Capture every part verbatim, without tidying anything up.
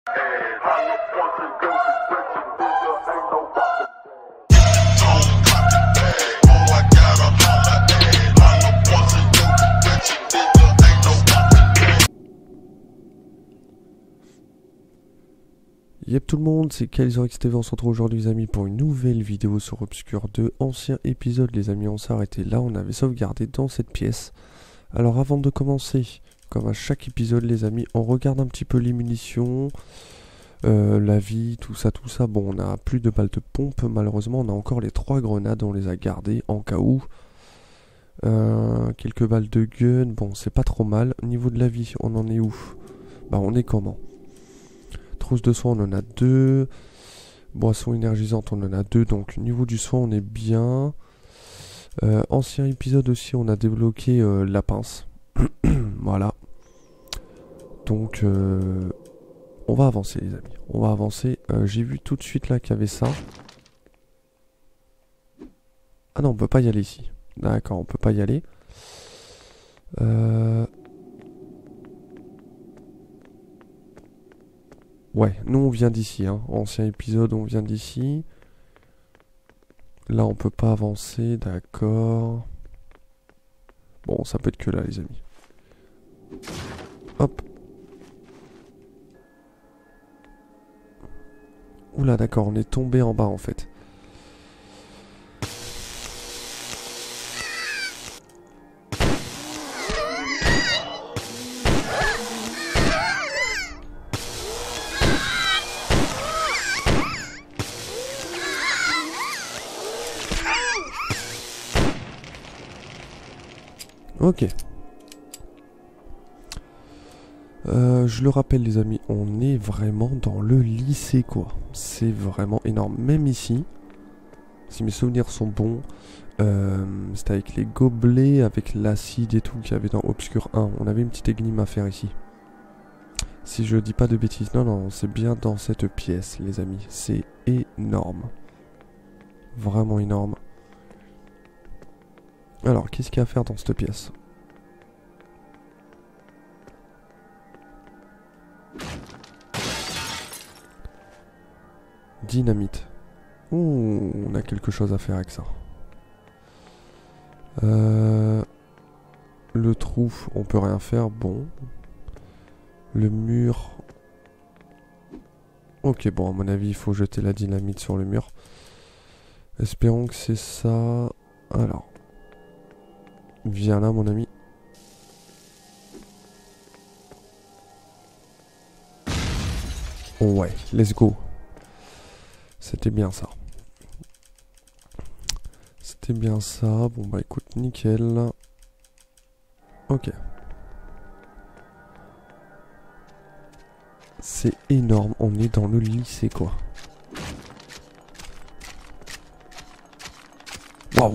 Yep tout le monde, c'est Kalizorix T V, on se retrouve aujourd'hui les amis pour une nouvelle vidéo sur Obscure deux. Ancien épisode les amis, on s'est arrêté là, on avait sauvegardé dans cette pièce. Alors avant de commencer, comme à chaque épisode les amis, on regarde un petit peu les munitions, euh, la vie, tout ça, tout ça. Bon, on a plus de balles de pompe, malheureusement on a encore les trois grenades, on les a gardées en cas où. Euh, quelques balles de gun, bon c'est pas trop mal. Au niveau de la vie, on en est où? Bah on est comment? Trousse de soin on en a deux. Boisson énergisante on en a deux. Donc niveau du soin on est bien. euh, Ancien épisode aussi on a débloqué euh, la pince. Voilà. Donc euh, on va avancer les amis. On va avancer. euh, J'ai vu tout de suite là qu'il y avait ça. Ah non on peut pas y aller ici. D'accord on peut pas y aller. Euh... Ouais, nous on vient d'ici, hein. Ancien épisode, on vient d'ici. Là, on peut pas avancer, d'accord. Bon, ça peut être que là, les amis. Hop. Oula, d'accord, on est tombé en bas, en fait. Ok. Euh, je le rappelle les amis, on est vraiment dans le lycée quoi. C'est vraiment énorme. Même ici, si mes souvenirs sont bons, euh, c'était avec les gobelets, avec l'acide et tout qu'il y avait dans Obscure un. On avait une petite énigme à faire ici. Si je dis pas de bêtises, non non, c'est bien dans cette pièce les amis. C'est énorme. Vraiment énorme. Alors, qu'est-ce qu'il y a à faire dans cette pièce? Dynamite. Ouh, on a quelque chose à faire avec ça. Euh, le trou, on peut rien faire. Bon. Le mur. Ok, bon, à mon avis, il faut jeter la dynamite sur le mur. Espérons que c'est ça. Alors. Viens là mon ami. Oh ouais, let's go. C'était bien ça. C'était bien ça. Bon bah écoute, nickel. Ok. C'est énorme, on est dans le lycée quoi. Waouh.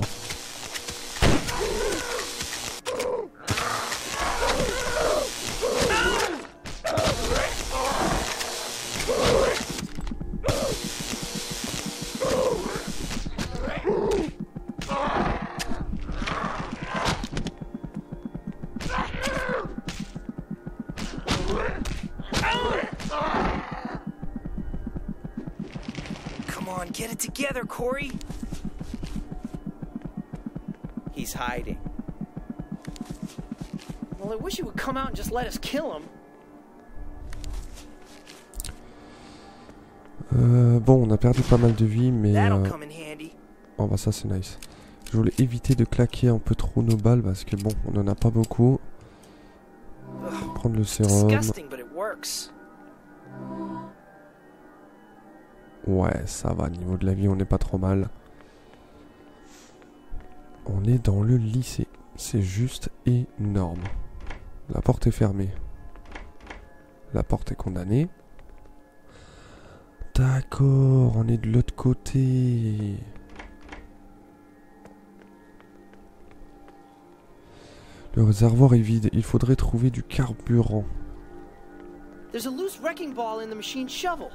Come on, get it together, Corey. He's hiding. Well, I wish he would come out and just let us kill him. Euh, bon, on a perdu pas mal de vie, mais... That'll Euh... come in handy. Oh bah ça c'est nice. Je voulais éviter de claquer un peu trop nos balles parce que bon, on en a pas beaucoup. Prendre le sérum. Disgusting, but it works. Ouais, ça va, niveau de la vie, on n'est pas trop mal. On est dans le lycée. C'est juste énorme. La porte est fermée. La porte est condamnée. D'accord, on est de l'autre côté. Le réservoir est vide. Il faudrait trouver du carburant. There's a loose wrecking ball in the machine shovel.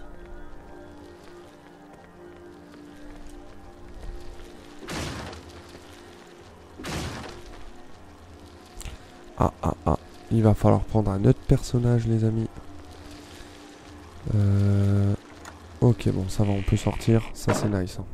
Ah ah ah, il va falloir prendre un autre personnage les amis. Euh... Ok, bon, ça va, on peut sortir. Ça, c'est nice. Hein.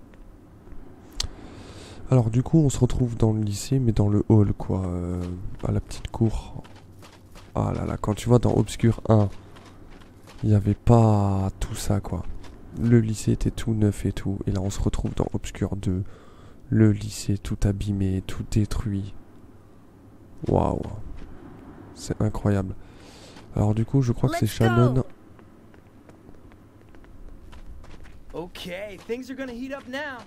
Alors, du coup, on se retrouve dans le lycée, mais dans le hall, quoi. Euh, à la petite cour. Ah là là, quand tu vois dans Obscur un, il n'y avait pas tout ça, quoi. Le lycée était tout neuf et tout. Et là, on se retrouve dans Obscur deux. Le lycée tout abîmé, tout détruit. Waouh. C'est incroyable. Alors, du coup, je crois que c'est Shannon. Okay, things are gonna heat up now.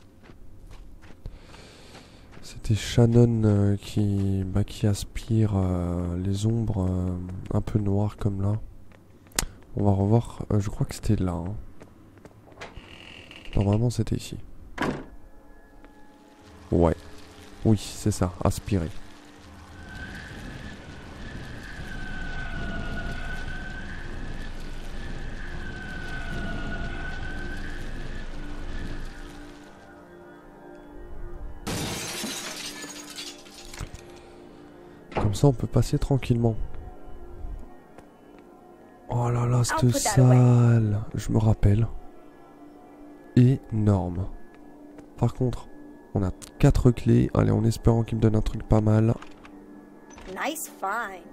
C'était Shannon euh, qui, bah, qui aspire euh, les ombres euh, un peu noires comme là. On va revoir. Euh, je crois que c'était là. Hein. Normalement, c'était ici. Ouais. Oui, c'est ça. Aspirer. Comme ça, on peut passer tranquillement. Oh là là, cette salle. Je me rappelle. Énorme. Par contre, on a quatre clés. Allez, en espérant qu'il me donne un truc pas mal. Nice find.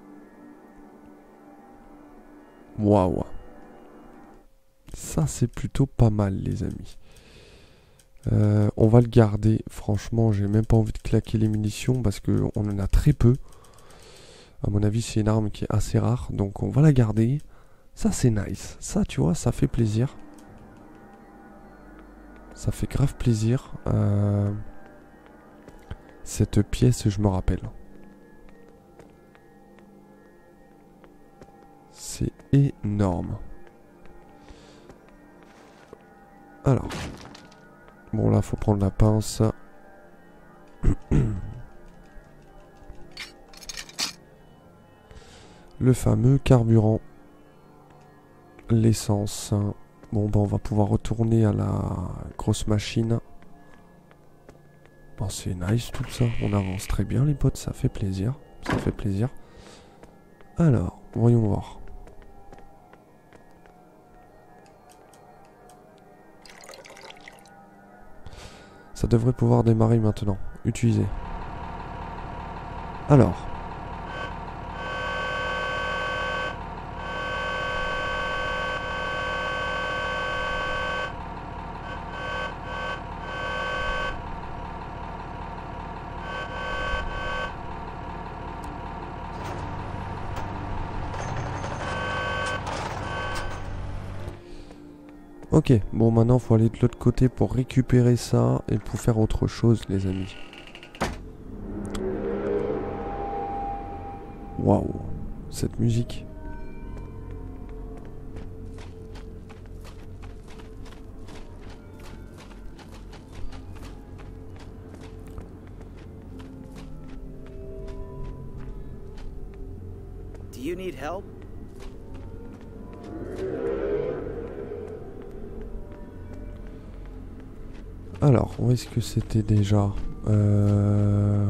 Waouh. Ça, c'est plutôt pas mal, les amis. Euh, on va le garder. Franchement, j'ai même pas envie de claquer les munitions parce qu'on en a très peu. À mon avis, c'est une arme qui est assez rare. Donc, on va la garder. Ça, c'est nice. Ça, tu vois, ça fait plaisir. Ça fait grave plaisir. Euh... Cette pièce, je me rappelle. C'est énorme. Alors. Bon, là, faut prendre la pince. Le fameux carburant. L'essence. Bon, bah, on va pouvoir retourner à la grosse machine. Bon, c'est nice tout ça. On avance très bien, les potes. Ça fait plaisir. Ça fait plaisir. Alors, voyons voir. Ça devrait pouvoir démarrer maintenant. Utiliser. Alors. Ok, bon maintenant faut aller de l'autre côté pour récupérer ça et pour faire autre chose les amis. Waouh, cette musique. Do you need help? Alors, où est-ce que c'était déjà euh...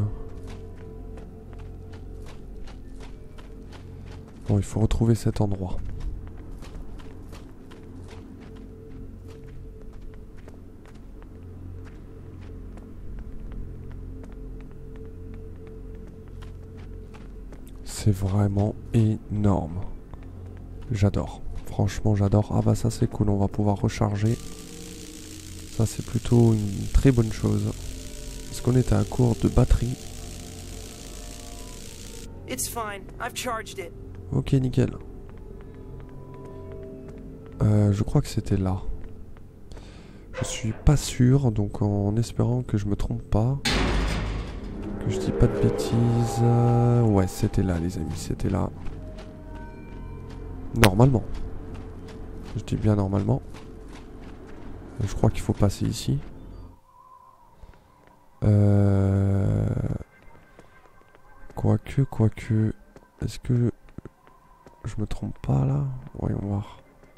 Bon, il faut retrouver cet endroit. C'est vraiment énorme. J'adore. Franchement, j'adore. Ah bah ça c'est cool, on va pouvoir recharger. Ça c'est plutôt une très bonne chose. Est-ce qu'on était à court de batterie? It's fine. I've charged it. Ok, nickel. Euh, je crois que c'était là. Je suis pas sûr, donc en espérant que je me trompe pas. Que je dis pas de bêtises. Euh, ouais, c'était là les amis, c'était là. Normalement. Je dis bien normalement. Je crois qu'il faut passer ici. Euh... Quoique, quoique... Est-ce que... Je me trompe pas là? Voyons voir.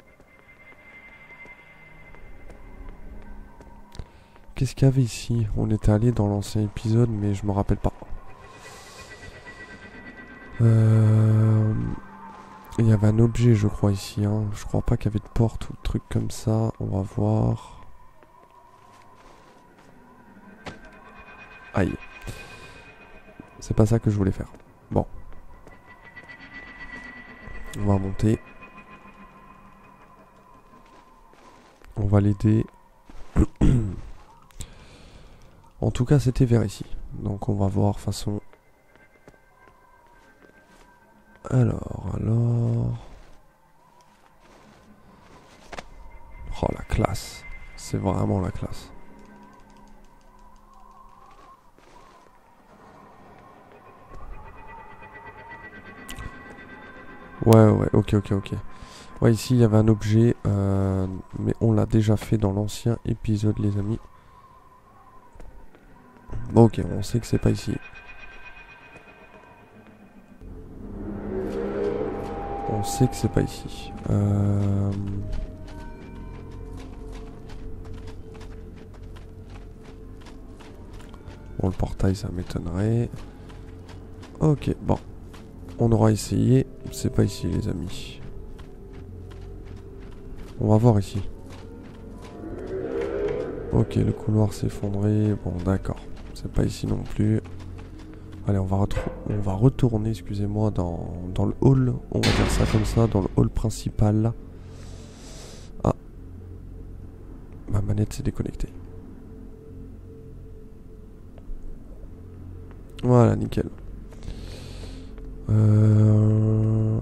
Qu'est-ce qu'il y avait ici? On était allé dans l'ancien épisode, mais je me rappelle pas. Euh... Il y avait un objet, je crois, ici. Hein. Je crois pas qu'il y avait de porte ou de trucs comme ça. On va voir. Aïe. C'est pas ça que je voulais faire. Bon. On va monter. On va l'aider. En tout cas, c'était vers ici. Donc on va voir façon... Alors, alors... Oh, la classe. C'est vraiment la classe. Ouais, ouais, ok, ok, ok. Ouais, ici, il y avait un objet, euh, mais on l'a déjà fait dans l'ancien épisode, les amis. Bon, ok, on sait que c'est pas ici. On sait que c'est pas ici. Euh... Bon, le portail, ça m'étonnerait. Ok, bon. On aura essayé. C'est pas ici, les amis. On va voir ici. Ok, le couloir s'est effondré. Bon, d'accord. C'est pas ici non plus. Allez, on va, on va retourner, excusez-moi, dans, dans le hall. On va dire ça comme ça, dans le hall principal. Ah. Ma manette s'est déconnectée. Voilà, nickel. Euh...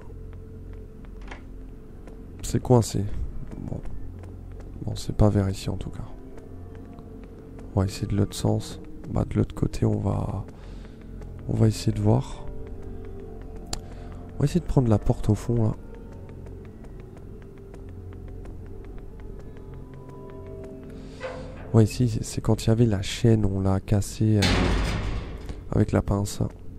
C'est coincé. Bon. Bon, c'est pas vers ici en tout cas. On va essayer de l'autre sens. Bah, de l'autre côté, on va... On va essayer de voir. On va essayer de prendre la porte au fond, là. Ouais, ici, c'est quand il y avait la chaîne, on l'a cassée euh, avec la pince.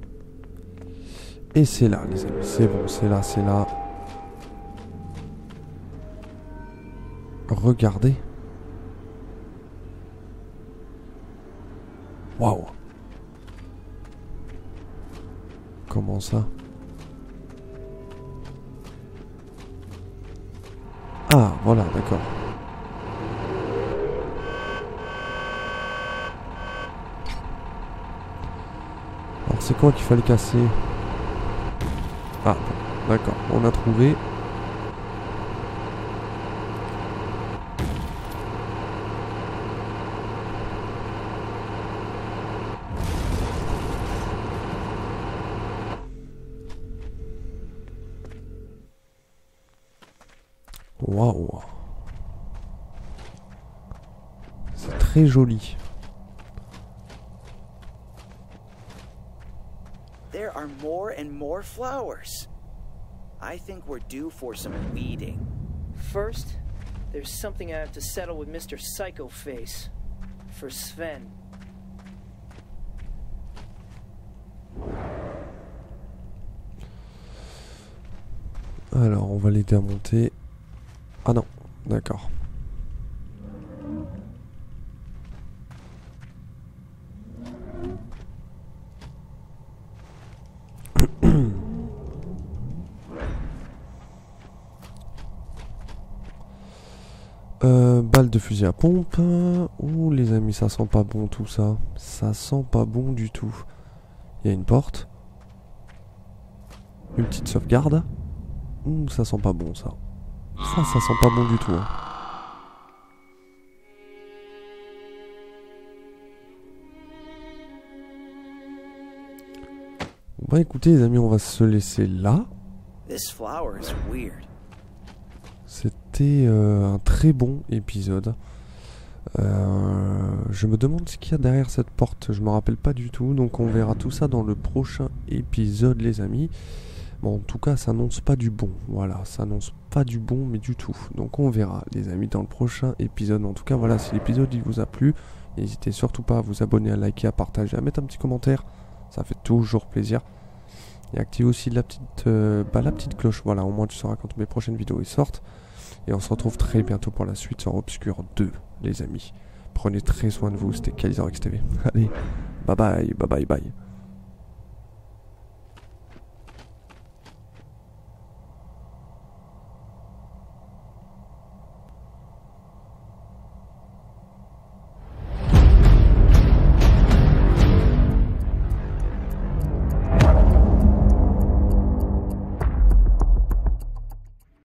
Et c'est là, les amis. C'est bon, c'est là, c'est là. Regardez. Waouh. Comment ça? Ah, voilà, d'accord. Alors, c'est quoi qu'il fallait casser? Ah, d'accord, on a trouvé. Waouh. C'est très joli. There are more and more flowers. I think we're due for some weeding. First, there's something I have to settle with Mister Psycho Face. For Sven. Alors, on va l'aider à monter. Ah non, d'accord. euh, balle de fusil à pompe. Ouh les amis, ça sent pas bon tout ça. Ça sent pas bon du tout. Il y a une porte. Une petite sauvegarde. Ouh, ça sent pas bon ça. Ça, ça sent pas bon du tout. Hein. Bah écoutez les amis, on va se laisser là. This flower is weird. C'était euh, un très bon épisode. Euh, je me demande ce qu'il y a derrière cette porte. Je me rappelle pas du tout. Donc on verra tout ça dans le prochain épisode les amis. Bon, en tout cas, ça annonce pas du bon. Voilà, ça annonce pas du bon, mais du tout. Donc on verra, les amis, dans le prochain épisode. En tout cas, voilà, si l'épisode il vous a plu, n'hésitez surtout pas à vous abonner, à liker, à partager, à mettre un petit commentaire. Ça fait toujours plaisir. Et activez aussi la petite, euh, bah, la petite cloche. Voilà, au moins tu sauras quand mes prochaines vidéos ils sortent. Et on se retrouve très bientôt pour la suite sur Obscure deux, les amis. Prenez très soin de vous. C'était Kalisaurix T V. Allez, bye bye, bye bye, bye.